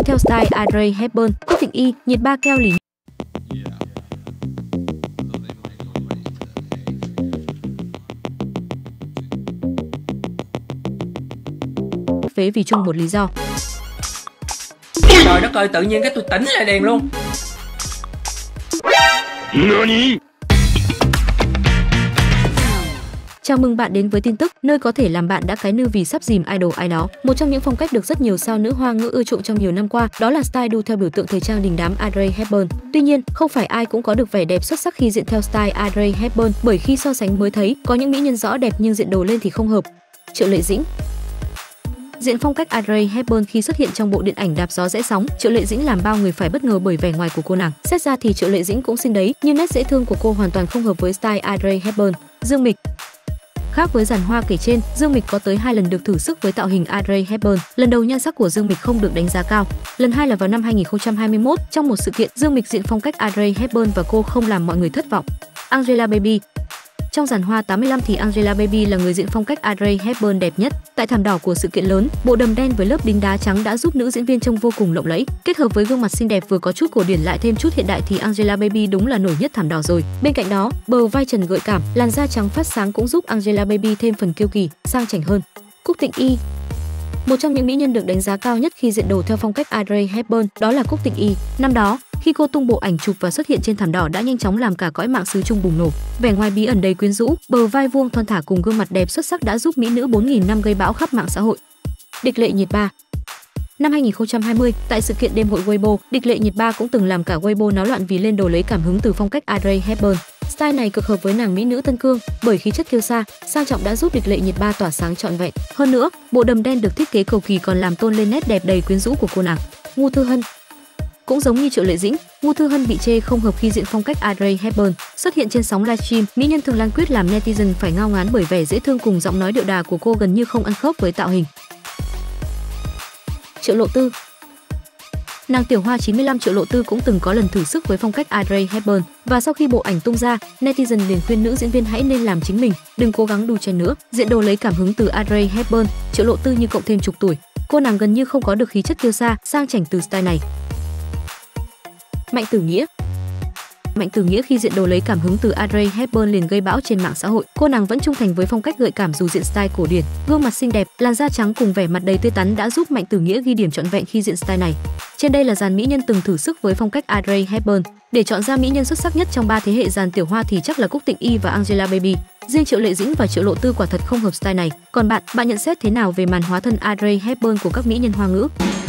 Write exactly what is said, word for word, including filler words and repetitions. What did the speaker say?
theo style Audrey Hepburn, Cúc Tịnh Y, nhiệt ba keo lì. Phế vì chung một lý do. Trời đất ơi, tự nhiên cái tôi tỉnh lại đèn luôn. Chào mừng bạn đến với tin tức nơi có thể làm bạn đã cái nư vì sắp dìm idol ai đó. Một trong những phong cách được rất nhiều sao nữ hoa ngữ ưa chuộng trong nhiều năm qua, đó là style đu theo biểu tượng thời trang đình đám Audrey Hepburn. Tuy nhiên, không phải ai cũng có được vẻ đẹp xuất sắc khi diện theo style Audrey Hepburn, bởi khi so sánh mới thấy, có những mỹ nhân rõ đẹp nhưng diện đồ lên thì không hợp. Triệu Lệ Dĩnh. Diện phong cách Audrey Hepburn khi xuất hiện trong bộ điện ảnh Đạp gió rẽ sóng, Triệu Lệ Dĩnh làm bao người phải bất ngờ bởi vẻ ngoài của cô nàng. Xét ra thì Triệu Lệ Dĩnh cũng xinh đấy, nhưng nét dễ thương của cô hoàn toàn không hợp với style Audrey Hepburn. Dương Mịch. Khác với dàn hoa kể trên, Dương Mịch có tới hai lần được thử sức với tạo hình Audrey Hepburn. Lần đầu nhan sắc của Dương Mịch không được đánh giá cao. Lần hai là vào năm hai nghìn không trăm hai mươi mốt, trong một sự kiện, Dương Mịch diện phong cách Audrey Hepburn và cô không làm mọi người thất vọng. Angela Baby. Trong dàn hoa tám mươi lăm thì Angela Baby là người diện phong cách Audrey Hepburn đẹp nhất. Tại thảm đỏ của sự kiện lớn, bộ đầm đen với lớp đính đá trắng đã giúp nữ diễn viên trông vô cùng lộng lẫy. Kết hợp với gương mặt xinh đẹp vừa có chút cổ điển lại thêm chút hiện đại thì Angela Baby đúng là nổi nhất thảm đỏ rồi. Bên cạnh đó, bờ vai trần gợi cảm, làn da trắng phát sáng cũng giúp Angela Baby thêm phần kiêu kỳ, sang chảnh hơn. Cúc Tịnh Y. Một trong những mỹ nhân được đánh giá cao nhất khi diện đồ theo phong cách Audrey Hepburn, đó là Cúc Tịnh Y. Năm đó, khi cô tung bộ ảnh chụp và xuất hiện trên thảm đỏ đã nhanh chóng làm cả cõi mạng xứ Trung bùng nổ. Vẻ ngoài bí ẩn đầy quyến rũ, bờ vai vuông thon thả cùng gương mặt đẹp xuất sắc đã giúp mỹ nữ bốn nghìn năm gây bão khắp mạng xã hội. Địch Lệ Nhiệt Ba. Năm hai nghìn không trăm hai mươi, tại sự kiện đêm hội Weibo, Địch Lệ Nhiệt Ba cũng từng làm cả Weibo náo loạn vì lên đồ lấy cảm hứng từ phong cách Audrey Hepburn. Style này cực hợp với nàng mỹ nữ Tân Cương, bởi khí chất kiêu sa, sang trọng đã giúp Địch Lệ Nhiệt Ba tỏa sáng trọn vẹn. Hơn nữa, bộ đầm đen được thiết kế cầu kỳ còn làm tôn lên nét đẹp đầy quyến rũ của cô nàng. Ngô Thư Hân. Cũng giống như Triệu Lệ Dĩnh, Ngô Thư Hân bị chê không hợp khi diện phong cách Audrey Hepburn. Xuất hiện trên sóng livestream, mỹ nhân thường Lan quyết làm netizen phải ngao ngán bởi vẻ dễ thương cùng giọng nói điệu đà của cô gần như không ăn khớp với tạo hình. Triệu Lộ Tư. Nàng tiểu hoa chín mươi lăm Triệu Lộ Tư cũng từng có lần thử sức với phong cách Audrey Hepburn, và sau khi bộ ảnh tung ra, netizen liền khuyên nữ diễn viên hãy nên làm chính mình, đừng cố gắng đu chen nữa. Diện đồ lấy cảm hứng từ Audrey Hepburn, Triệu Lộ Tư như cộng thêm chục tuổi. Cô nàng gần như không có được khí chất kiêu sa, sang chảnh từ style này. Mạnh Tử Nghĩa. Mạnh Tử Nghĩa khi diện đồ lấy cảm hứng từ Audrey Hepburn liền gây bão trên mạng xã hội. Cô nàng vẫn trung thành với phong cách gợi cảm dù diện style cổ điển. Gương mặt xinh đẹp, làn da trắng cùng vẻ mặt đầy tươi tắn đã giúp Mạnh Tử Nghĩa ghi điểm trọn vẹn khi diện style này. Trên đây là dàn mỹ nhân từng thử sức với phong cách Audrey Hepburn. Để chọn ra mỹ nhân xuất sắc nhất trong ba thế hệ dàn tiểu hoa thì chắc là Cúc Tịnh Y và Angela Baby. Riêng Triệu Lệ Dĩnh và Triệu Lộ Tư quả thật không hợp style này. Còn bạn, bạn nhận xét thế nào về màn hóa thân Audrey Hepburn của các mỹ nhân hoa ngữ?